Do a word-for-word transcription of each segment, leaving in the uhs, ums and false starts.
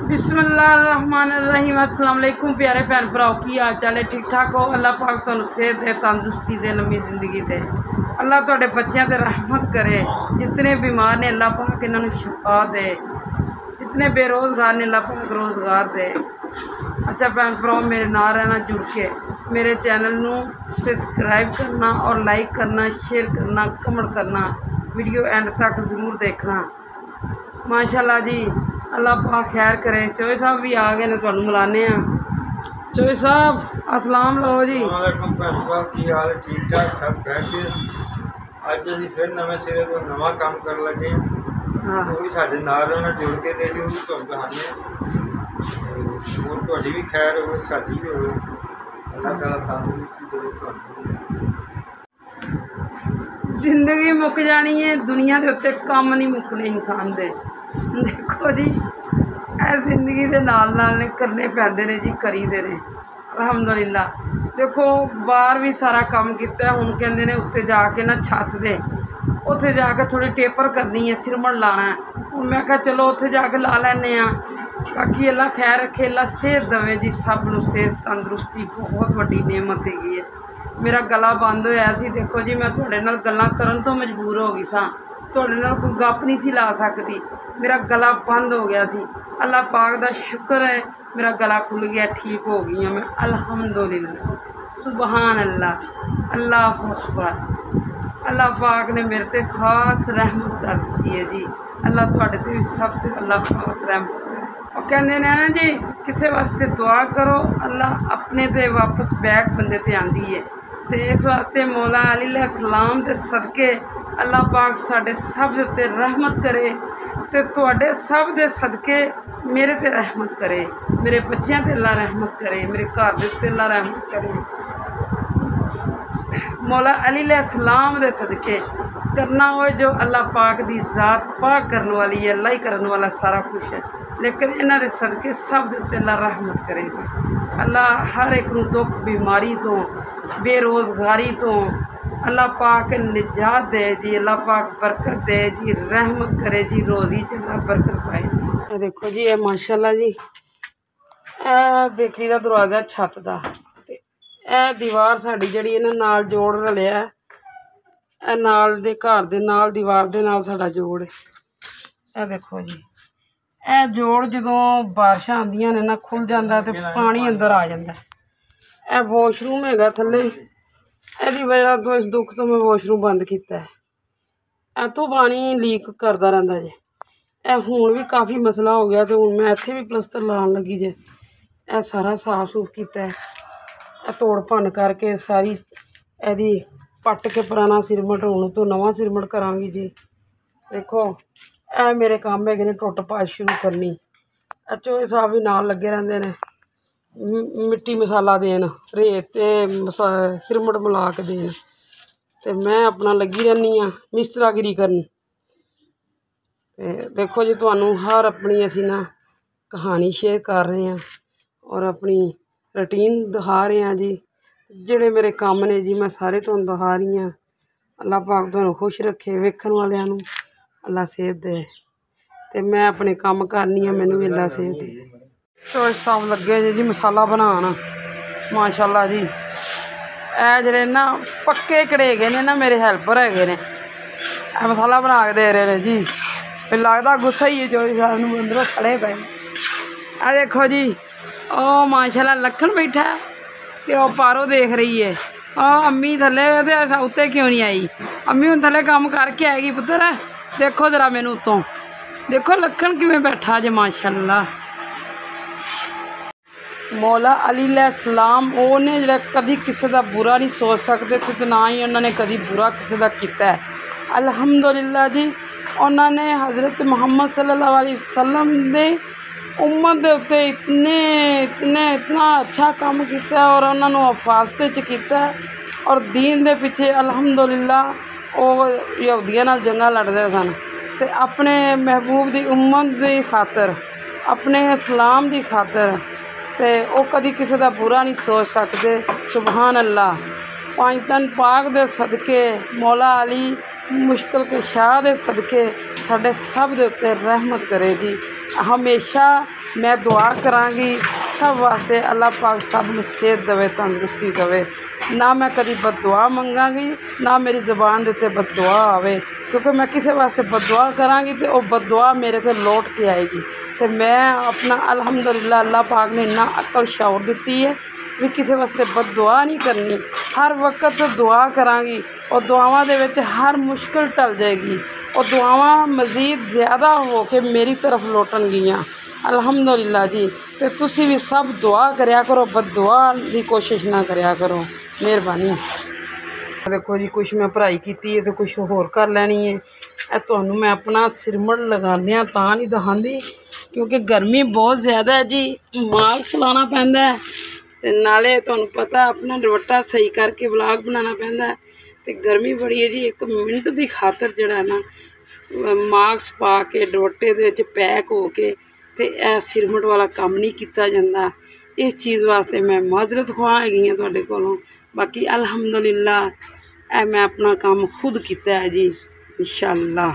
बिस्मिल्लाहिर्रहमानिर्रहीम। अस्सलाम वालेकुम प्यारे भैन भराओ, की हाल चाल है? ठीक ठाक हो? अल्लाह पाक तुहानू सेहत दे, तंदुरुस्ती दे, लंबी जिंदगी दे। अल्लाह तुहाडे बच्चों ते रहमत करे। जितने बीमार ने अल्लाह पाक इन्होंने शिफा दे, जितने बेरोज़गार ने अल्लाह पाक रोज़गार दे। अच्छा भैन भराओ, मेरे नाल रहना, जुड़ के मेरे चैनल नू सब्सक्राइब करना और लाइक करना, शेयर करना, कमेंट करना, वीडियो एंड तक ज़रूर देखना। माशाल्लाह जी, अल्लाह पाक खैर करे। चोई साहब भी आ गए ने, तुहानू मिलाने हैं। चोई साहब अस्सलाम लो जी। वालेकुम भैन साहब, की हाल है? ठीक ठाक सब बैठे। अज असीं फिर नवे सिरे तो नवा काम कर लगे। हाँ, वो भी साडे नाल रहना, जुड़ के दे जो भी तुहानू दहाने। और तुहाडी भी खैर हो, साडी भी हो। अल्लाह ताला तंदुरुस्ती दे तुहानू। जिंदगी मुक जानी है, दुनिया के उत्ते काम नहीं मुकने इंसान दे। देखो जी, ए जिंदगी के नाल नाल ने करने पैंदे ने जी, करीदे ने अलहमदुलिल्लाह। देखो बाहर भी सारा काम किया, हुण कहंदे ने उत्ते जाके ना छत दे उत्थे जाके थोड़ी टेपर करनी है, सिरमण लाना है। हुण मैं कहा चलो उत्थे जाके ला लैने आ। बाकी अल्लाह खैर रखे, अल्लाह सेहत दवे जी, सब नूं सेहत तंदुरुस्ती बहुत वड्डी नेमत हैगी है। मेरा गला बंद होया सी, देखो जी मैं तुहाडे नाल गल्लां करन तो मजबूर हो गई सां, तुहाडे नाल कोई गप नहीं सी ला सकती, मेरा गला बंद हो गया सी। अल्लाह पाक दा शुक्र है, मेरा गला खुल गया, ठीक हो गई हूँ मैं अल्हम्दुलिल्लाह। सुबहान अल्लाह, अल्लाह अकबर। अल्लाह पाक ने मेरे ते खास रहमत कर दी है जी। अल्लाह तुहाडे ते भी सब ते अल्लाह खास रहमत करे। और कहंदे ने ना जी, किसी वास्ते दुआ करो, अल्लाह अपने ते वापस बैक बंदे ते आंदी है। तो इस वास्ते मौला अली अलैहिस्सलाम दे सदके अल्लाह पाक साडे सब दे उत्ते रहमत करे, ते तुहाडे सब दे सदके मेरे ते रहमत करे, मेरे बच्चों ते अल्लाह रहमत करे, मेरे घर दे उत्ते अल्लाह रहमत करे। मौला अली अलैहिस्सलाम दे सदके करना हो जो अल्लाह पाक दी ज़ात पाक करने वाली है, अल्लाह ही करने वाला सारा कुछ है। लेकिन इन्हां दे सदके सब दे उत्ते अल्लाह रहमत करे। अल्लाह हर एक नूं दुख बीमारी तो, बेरोज़गारी तो अल्लाह पाक निजात दे जी, अल्लाह पाक बरकत दे जी, रहमत करे जी, रोज़ी च अल्लाह बरकत पाए। ये देखो जी, ये माशाल्लाह जी, ए बेकरी का दरवाज़ा छत का, ए दीवार साड़ी जिहड़ी इन्हां नाल जोड़ रलिया, ए नाल दे घर दे नाल दीवार दे नाल साडा जोड़ है। ए देखो जी, ए जोड़ जदों बारिशां आंदियां ने ना, खुल जांदा ते पानी अंदर आ जांदा। ए वॉशरूम हैगा थल्ले, एदी वजह तो, इस दुख तो मैं वॉशरूम बंद किया है। इतों पानी लीक करता रहिंदा जे। ए हुण भी काफ़ी मसला हो गया, तो हुण मैं इत्थे भी प्लस्तर लाउण लगी जे। ए सारा साफ सूफ किया है, ए तोड़ भन्न करके सारी एदी पट के पुराना सिरमट, हुण तो नवा सिरमट करांगी जी। देखो ए मेरे काम है ने टुट पाट शुरू करनी। चोए साहब भी नाल लगे रहंदे ने, मिट्टी मसाला देन, रेत ते मसा सिरमट मिला के देन, ते मैं अपना लगी रहनी हाँ मिस्त्रागिरी करन। ते देखो जी, तुहानू हर अपनी असी ना कहानी शेयर कर रहे हैं और अपनी रूटीन दिखा रहे हैं जी। जिहड़े मेरे काम ने जी, मैं सारे तुहानू दिखा रही हाँ। अल्लाह पाक तुहानू खुश रखे, वेखण वालियां नू अल्लाह सेहत दे, ते मैं अपने काम करनी हाँ, मैनू भी अल्लाह सेहत दे। तो साहब लगे जी जी मसाला बनान, माशाल्लाह जी। ए जेह्ड़े ना पक्के कड़ेगे ने ना, मेरे हैल्पर हैगे ने, ए मसाला बना के दे रहे ने जी। फिर लगता गुस्सा ही है चौधरी साहब नूं, अंदरों खड़े पे। आ देखो जी, ओ माशाल्लाह लखन बैठा है, ते ओ पारो देख रही है। ओ अम्मी थल्ले ते उत्ते क्यों नहीं आई? अम्मी हुण थल्ले काम करके आएगी पुत्तर। देखो जरा मैनू उत्तों, देखो लखन किवें बैठा जे, माशाल्लाह। मौला अली अलैहिस्सलाम उन्हें जिहड़ा कभी किसी का बुरा नहीं सोच सकते, तो ना ही उन्होंने कभी बुरा किसी का किया है। अल्हम्दुलिल्लाह जी, उन्होंने हज़रत मुहम्मद सल्लल्लाहु अलैहि वसल्लम दे उम्मत दे उत्ते इतने इतने इतना अच्छा काम किया और उन्होंने हिफाजत च किया और दीन दे पिछे अल्हम्दुलिल्लाह वो यहूदियां नाल जंगा लड़ते सन, ते अपने महबूब दी उम्मत दी खातर, अपने इस्लाम दी खातर, ते वो कभी किसी का बुरा नहीं सोच सकते। सुबहान अल्लाह। पाँच तन पाक दे सदके, मौला अली मुश्किल के शाह दे सदके साढ़े सब दे उत्ते रहमत करे जी। हमेशा मैं दुआ करांगी सब वास्ते अल्लाह पाक सब नूं सेहत देवे, तंदुरुस्ती देवे। ना मैं कभी बददुआ मंगांगी, ना मेरी ज़ुबान दे उत्ते बददुआ आवे, क्योंकि मैं किसी वास्ते बददुआ करांगी तो वो बददुआ मेरे ते लौट के आएगी। तो मैं अपना अल्हम्दुलिल्लाह अल्लाह पाक ने इन्ना अकल शौर दिती है भी किसी वास्ते बददुआ नहीं करनी, हर वक्त दुआ करांगी और दुआवां दे विच हर मुश्किल टल जाएगी और दुआवां मज़ीद ज़्यादा हो के मेरी तरफ लौटनगियां। अल्हम्दुलिल्लाह जी। तो तुसी भी सब दुआ करया करो, बददुआ की कोशिश ना करया करो, मेहरबानी। देखो जी कुछ मैं पढ़ाई की है तो कुछ होर कर लैनी है। ए तुहानू मैं अपना सिरमड़ लगांदियां तां नहीं दिखांदी क्योंकि गर्मी बहुत ज़्यादा है जी, मास्क लाना पैंदा है ते नाले तुहानू पता अपना दुपट्टा सही करके व्लॉग बनाना पैंदा है। ते गर्मी बड़ी है जी, एक मिनट की खातर जड़ा ना मास्क पा के दुपट्टे दे विच पैक हो के ते ए सिरमट वाला काम नहीं किया जाता। इस चीज़ वास्ते मैं माजरत खुआ हैगी हाँ तुहाडे कोलों। बाकी अल्हम्दुलिल्लाह ए मैं अपना काम खुद किया है जी, इंशाअल्लाह।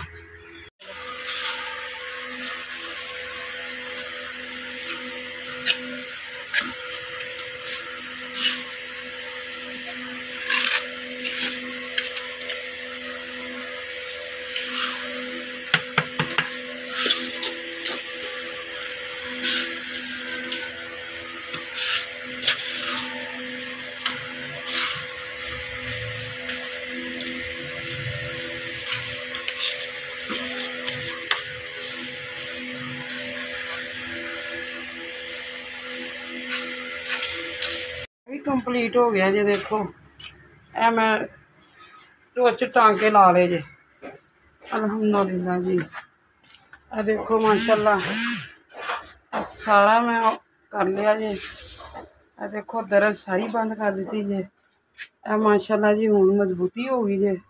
भी कंप्लीट हो गया जी। देखो ए मैं रोच टांके ला ले जे, अल्हम्दुलिल्लाह जी। ए देखो माशाल्लाह सारा मैं कर लिया जी। ए देखो दरज सारी बंद कर दी जे। ए माशाल्लाह जी हुण मजबूती हो गई जे।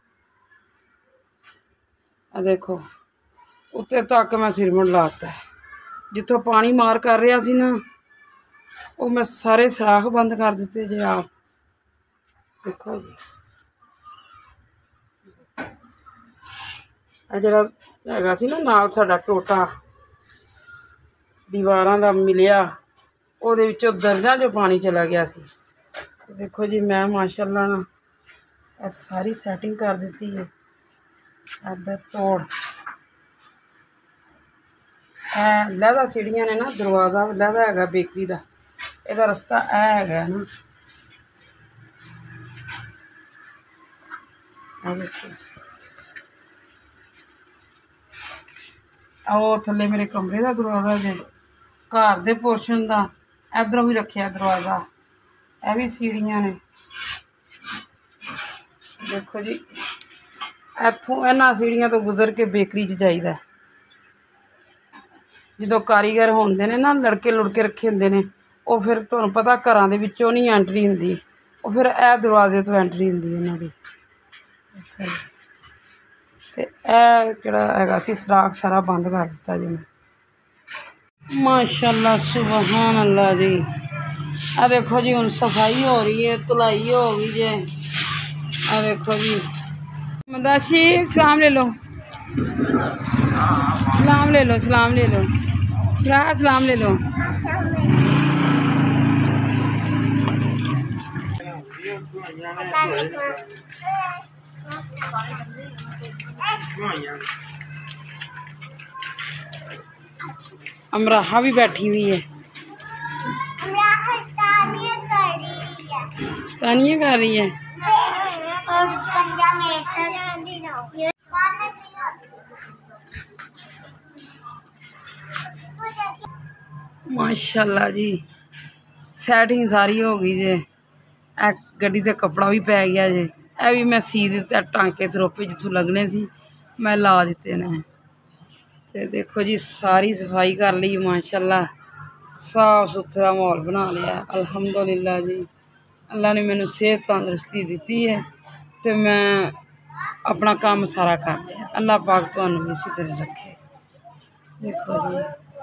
ए देखो उत्ते तक मैं सिरमट लाता है, जिथों पानी मार कर रहा सी ना वो मैं सारे सराख बंद कर दिते जे। आप देखो जी आ जरा हैगा सी ना नाल साडा टोटा दीवारां दा मिलिया, ओहदे विचों दरजां जो पानी चला गया सी। देखो जी मैं माशाल्लाह ना ए सारी सैटिंग कर दिती है। इधर तोड़ ए लहदा सीढ़ियां ने ना, दरवाज़ा लहदा हैगा बेकरी दा, ਇਹਦਾ रस्ता ए है ना। आओ थले मेरे कमरे का दरवाज़ा जे, घर दे पोर्शन का इधरों भी रखा दरवाज़ा, यह भी सीढ़ियाँ ने। देखो जी इत्थों इन्हां सीढ़ियाँ तो गुजर के बेकरी च जाईदा। जो कारीगर होंदे ने ना, लड़के लुड़के रखे होंदे ने, वो फिर तुहानूं पता घरां दे विच्चों नहीं एंट्री हुंदी, वो फिर ए दरवाजे तो एंट्री हुंदी इन्हां दी। ते ए जिहड़ा हैगा सी सराख सारा बंद कर दित्ता जी मैं। माशाल्लाह सुबहान अल्लाह जी। आ देखो जी हुण सफाई हो रही है, धुलाई हो गई जे। आ देखो जी मदाशी सलाम ले लो, सलाम ले लो, सलाम ले लो, सलाम ले लो। अमराहा भी बैठी हुई है, तानिया कर रही है। माशाल्लाह जी सैटिंग सारी हो गई जे। ए गड्डी ते कपड़ा भी पै गया जे। ए भी मैं सी दिता, टांके तरोपे जिथों लगने सी मैं ला दिते ने। ते देखो जी सारी सफाई कर ली माशाल्लाह, साफ सुथरा माहौल बना लिया अल्हम्दुलिल्लाह जी। अल्लाह ने मैनू सेहत तंदुरुस्ती दी है तो मैं अपना काम सारा कर लिया। अल्लाह पाक तुहानू भी इसी तरह रखे। देखो जी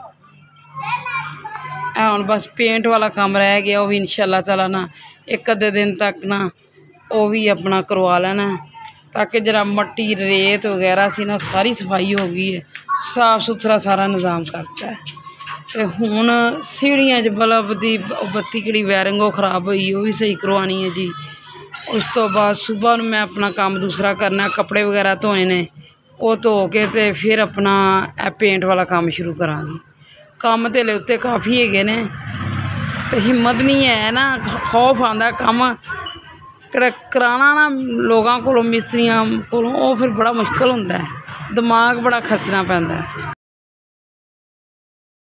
हुण बस पेंट वाला काम रह गया, वो भी इंशाअल्लाह ताला ना एक अद्धे दिन तक ना वो भी अपना करवा लेना, ताकि जरा मट्टी रेत वगैरह सी ना सारी सफाई हो गई है, साफ सुथरा सारा निज़ाम करता है। ਤੇ ਹੁਣ ਸੀੜੀਆਂ 'ਚ ਬਲਬ ਦੀ ਬੱਤੀ ਕਿਹੜੀ ਵਾਇਰਿੰਗ ਉਹ ਖਰਾਬ ਹੋਈ ਉਹ ਵੀ ਸਹੀ ਕਰਵਾਉਣੀ ਹੈ ਜੀ। ਉਸ ਤੋਂ ਬਾਅਦ ਸੁਬਾਹ ਨੂੰ ਮੈਂ ਆਪਣਾ ਕੰਮ ਦੂਸਰਾ ਕਰਨਾ, ਕੱਪੜੇ ਵਗੈਰਾ ਧੋਣੇ ਨੇ, ਉਹ ਧੋ ਕੇ ਤੇ ਫਿਰ ਆਪਣਾ ਇਹ ਪੇਂਟ ਵਾਲਾ ਕੰਮ ਸ਼ੁਰੂ ਕਰਾਂਗੀ। ਕੰਮ ਤੇ ਉੱਤੇ ਕਾਫੀ ਹੈਗੇ ਨੇ ਤੇ ਹਿੰਮਤ ਨਹੀਂ ਹੈ ਨਾ, ਖੌਫ ਆਉਂਦਾ ਕੰਮ ਕਿਹੜਾ ਕਰਾਉਣਾ ਨਾ ਲੋਕਾਂ ਕੋਲੋਂ, ਮਿਸਤਰੀਆਂ ਕੋਲੋਂ, ਉਹ ਫਿਰ ਬੜਾ ਮੁਸ਼ਕਿਲ ਹੁੰਦਾ, ਦਿਮਾਗ ਬੜਾ ਖਰਚਣਾ ਪੈਂਦਾ।